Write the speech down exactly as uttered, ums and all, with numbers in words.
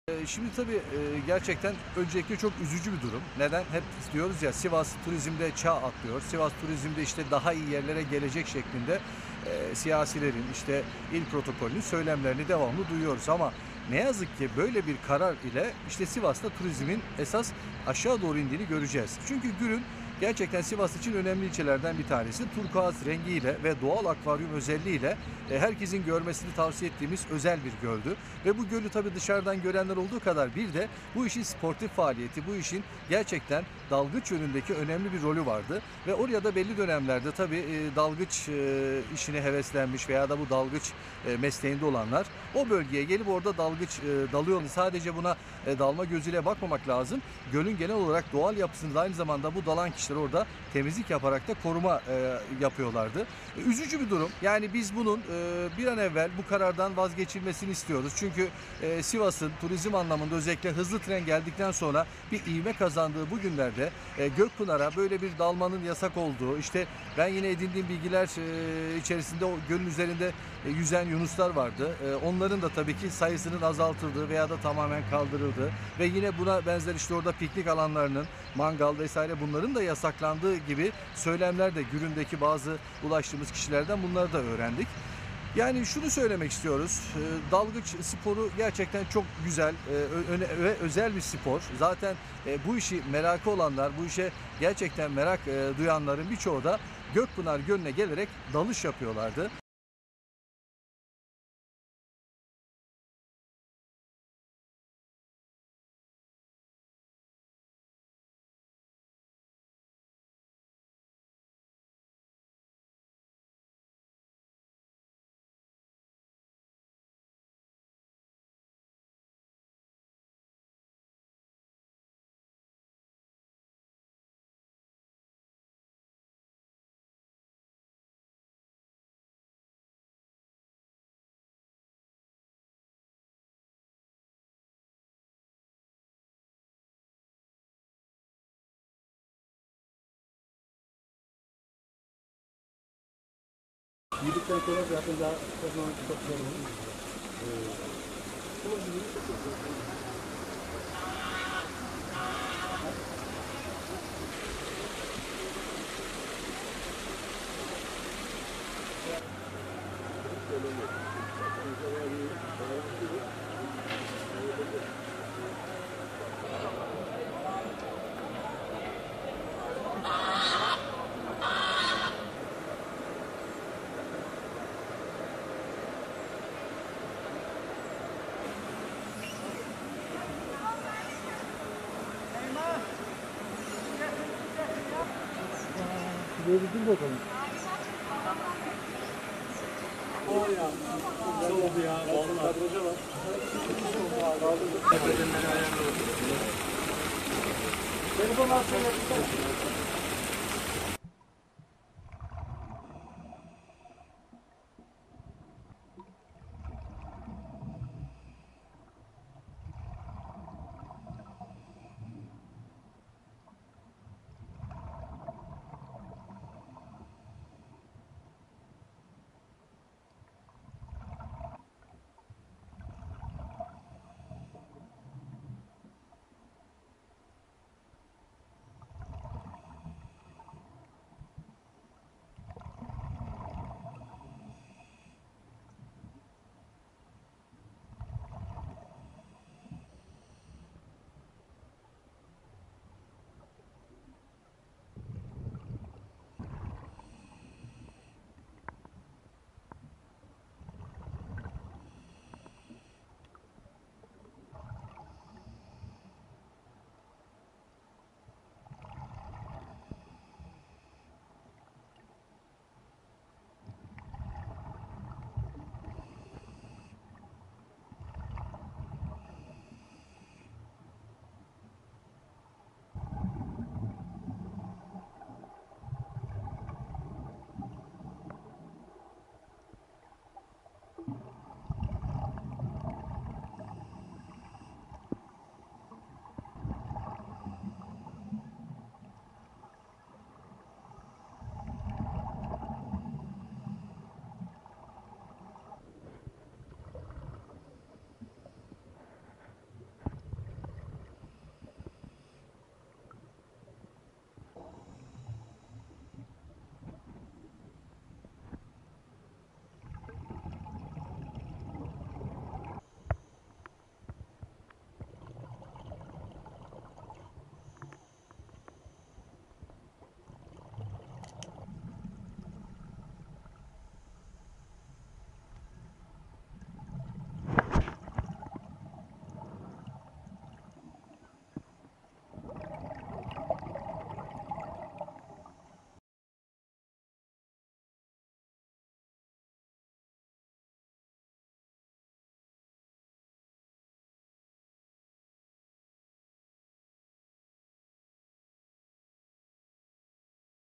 Eee, şimdi tabii, eee, gerçekten öncelikle çok üzücü bir durum. Neden? Hep diyoruz ya, Sivas turizmde çağ atlıyor. Sivas turizmde işte daha iyi yerlere gelecek şeklinde eee, siyasilerin, işte il protokolünün söylemlerini devamlı duyuyoruz. Ama ne yazık ki böyle bir karar ile işte Sivas'ta turizmin esas aşağı doğru indiğini göreceğiz. Çünkü Gürün gerçekten Sivas için önemli ilçelerden bir tanesi. Turkuaz rengiyle ve doğal akvaryum özelliğiyle e, herkesin görmesini tavsiye ettiğimiz özel bir göldü. Ve bu gölü tabii dışarıdan görenler olduğu kadar bir de bu işin sportif faaliyeti, bu işin gerçekten dalgıç yönündeki önemli bir rolü vardı. Ve oraya da belli dönemlerde tabii e, dalgıç e, işine heveslenmiş veya da bu dalgıç e, mesleğinde olanlar o bölgeye gelip orada dalgıç e, dalıyor. Sadece buna e, dalma gözüyle bakmamak lazım. Gölün genel olarak doğal yapısında aynı zamanda bu dalan kişiler orada temizlik yaparak da koruma e, yapıyorlardı. E, üzücü bir durum. Yani biz bunun e, bir an evvel bu karardan vazgeçilmesini istiyoruz. Çünkü e, Sivas'ın turizm anlamında özellikle hızlı tren geldikten sonra bir ivme kazandığı bu günlerde e, Gökpınar'a böyle bir dalmanın yasak olduğu, işte ben yine edindiğim bilgiler e, içerisinde o gölün üzerinde e, yüzen yunuslar vardı. E, onların da tabii ki sayısının azaltıldığı veya da tamamen kaldırıldığı ve yine buna benzer işte orada piknik alanlarının, mangal vesaire bunların da yasaklandığı gibi söylemler de Gürün'deki bazı ulaştığımız kişilerden bunları da öğrendik. Yani şunu söylemek istiyoruz. E, dalgıç sporu gerçekten çok güzel e, ve özel bir spor. Zaten e, bu işi merakı olanlar, bu işe gerçekten merak e, duyanların birçoğu da Gökpınar Gölü'ne gelerek dalış yapıyorlardı. Yedikten sonra zaten daha kazanmak çok zor olur. Gördün bakalım. O ya. Güzel oldu ya. Vallahi. Kadraja bak. Telefon alsana.